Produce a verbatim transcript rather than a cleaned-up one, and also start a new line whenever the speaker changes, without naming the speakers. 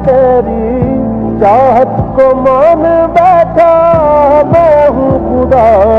तेरी चाहत को मान बैठा मैं हूँ खुदा